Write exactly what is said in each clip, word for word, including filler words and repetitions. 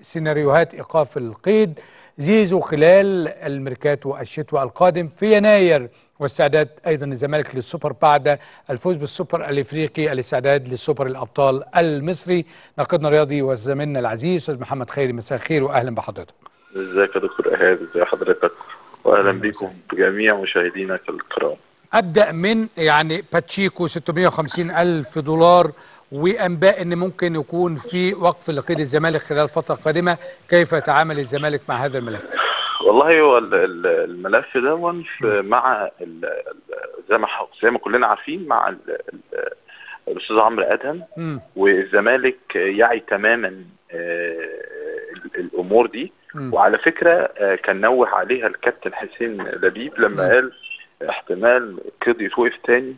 سيناريوهات ايقاف القيد زيزو خلال الميركاتو الشتوي القادم في يناير، واستعداد ايضا الزمالك للسوبر بعد الفوز بالسوبر الافريقي، الاستعداد للسوبر الابطال المصري. ناقدنا الرياضي وزميلنا العزيز استاذ محمد خيري، مساء الخير واهلا بحضرتك. ازيك يا دكتور ايهاب؟ ازي حضرتك؟ واهلا بكم بجميع مشاهدينك الكرام. ابدا من يعني باتشيكو ستمائة وخمسين الف دولار وانباء ان ممكن يكون في وقف لقيد الزمالك خلال الفتره القادمه، كيف يتعامل الزمالك مع هذا الملف؟ والله هو الملف ده مع زي ما زي ما كلنا عارفين مع الاستاذ عمرو ادهم، والزمالك يعي تماما الامور دي. وعلى فكره كان نوه عليها الكابتن حسين لبيب لما قال احتمال قيد يتوقف تاني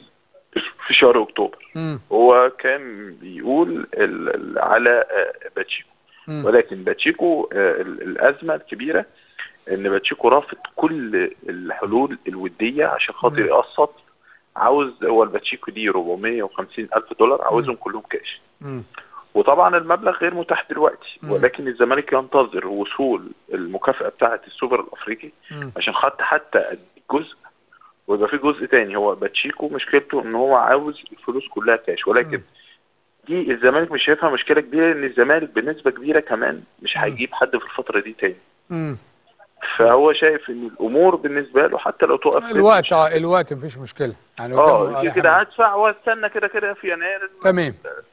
في شهر اكتوبر. مم. هو كان بيقول على باتشيكو، ولكن باتشيكو الازمه الكبيره ان باتشيكو رافض كل الحلول الوديه عشان خاطر يقسط. عاوز هو الباتشيكو دي أربعمائة وخمسين ألف دولار، عاوزهم كلهم كاش. مم. وطبعا المبلغ غير متاح دلوقتي، ولكن الزمالك ينتظر وصول المكافاه بتاعه السوبر الافريقي عشان خاطر حتى جزء، ويبقى في جزء تاني. هو باتشيكو مشكلته ان هو عاوز الفلوس كلها كاش، ولكن دي الزمالك مش شايفها مشكله كبيره، لان الزمالك بنسبه كبيره كمان مش هيجيب حد في الفتره دي تاني. مم. فهو شايف ان الامور بالنسبه له حتى لو توقف الوقت اه الوقت مفيش مشكله يعني. اه كده هدفع واستنى كده كده في يناير. تمام.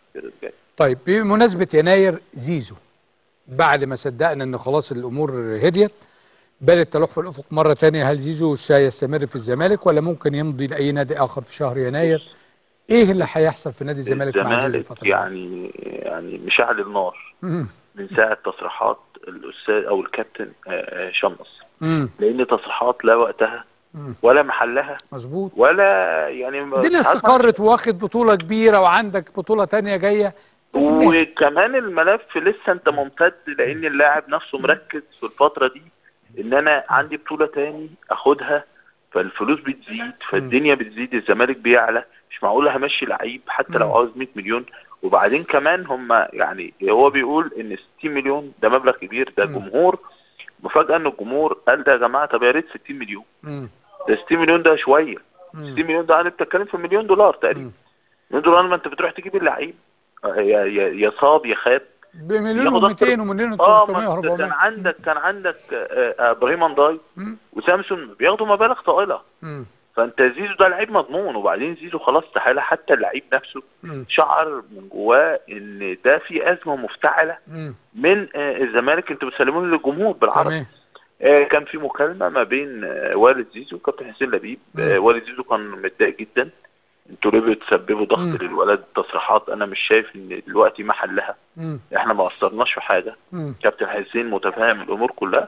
طيب بمناسبه يناير، زيزو بعد ما صدقنا ان خلاص الامور هديت بدأت تلوح في الافق مره ثانيه، هل زيزو سيستمر في الزمالك ولا ممكن يمضي لاي نادي اخر في شهر يناير؟ ايه اللي هيحصل في نادي الزمالك مع زيزو الفتره يعني يعني مشعل النار من ساعه تصريحات الاستاذ او الكابتن شمس، لان تصريحات لا وقتها ولا محلها. مظبوط. ولا يعني الدنيا استقرت واخد بطوله كبيره وعندك بطوله ثانيه جايه، وكمان الملف لسه انت ممتد، لان اللاعب نفسه مركز في الفتره دي ان انا عندي بطوله تاني اخدها، فالفلوس بتزيد، فالدنيا بتزيد، الزمالك بيعلى. مش معقول همشي لعيب حتى لو عاوز مئة مليون. وبعدين كمان هم يعني هو بيقول ان ستين مليون ده مبلغ كبير، ده جمهور. مفاجاه ان الجمهور قال ده يا جماعه طب يا ريت ستين مليون. ده ستين مليون ده شويه. ستين مليون ده انا بتتكلم في مليون دولار تقريبا. مليون دولار ما انت بتروح تجيب اللعيب يا يا صاب يا خاب بمليون ومئتين ومليون وثلاثمائة وأربعمائة. كان عندك كان عندك ابراهيم انداي وسامسون بياخدوا مبالغ طائله. مم. فانت زيزو ده لعيب مضمون. وبعدين زيزو خلاص استحاله، حتى اللعيب نفسه مم. شعر من جواه ان ده في ازمه مفتعله مم. من الزمالك، انتوا بتسلمون للجمهور بالعربي. آه كان في مكالمه ما بين آه والد زيزو وكابتن حسين لبيب. آه والد زيزو كان متضايق جدا، انتوا ليه بتسببوا ضغط مم. للولد؟ تصريحات انا مش شايف ان دلوقتي محلها. مم. احنا ما قصرناش في حاجه. مم. كابتن حسين متفاهم الامور كلها،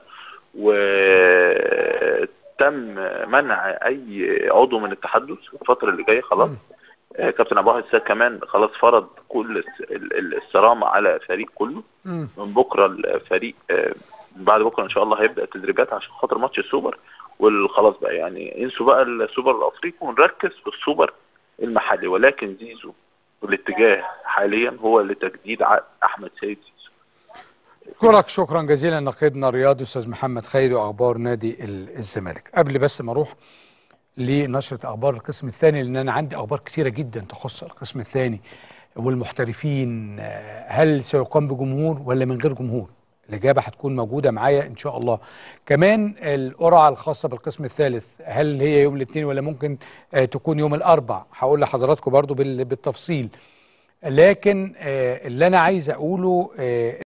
وتم منع اي عضو من التحدث الفتره اللي جايه خلاص. آه كابتن ابو الساد كمان خلاص فرض كل الصرامه على الفريق كله. مم. من بكره الفريق آه بعد بكره ان شاء الله هيبدا التدريبات عشان خاطر ماتش السوبر. وخلاص بقى يعني انسوا بقى السوبر الافريقي ونركز في السوبر المحلي. ولكن زيزو الاتجاه حاليا هو لتجديد عقد احمد سيد زيزو. اشكرك شكرا جزيلا ناقدنا الرياضي استاذ محمد خيري واخبار نادي الزمالك. قبل بس ما اروح لنشره اخبار القسم الثاني، لان انا عندي اخبار كثيره جدا تخص القسم الثاني والمحترفين، هل سيقام بجمهور ولا من غير جمهور؟ الإجابة هتكون موجودة معايا إن شاء الله. كمان القرعة الخاصة بالقسم الثالث، هل هي يوم الاثنين ولا ممكن آه تكون يوم الأربع؟ هقول لحضراتكم برضو بالتفصيل. لكن آه اللي أنا عايز أقوله آه